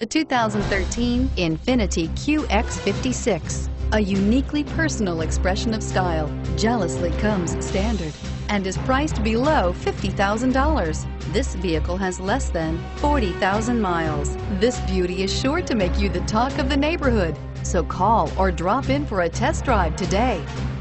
The 2013 Infiniti QX56. A uniquely personal expression of style, jealously comes standard and is priced below $50,000. This vehicle has less than 40,000 miles. This beauty is sure to make you the talk of the neighborhood. So call or drop in for a test drive today.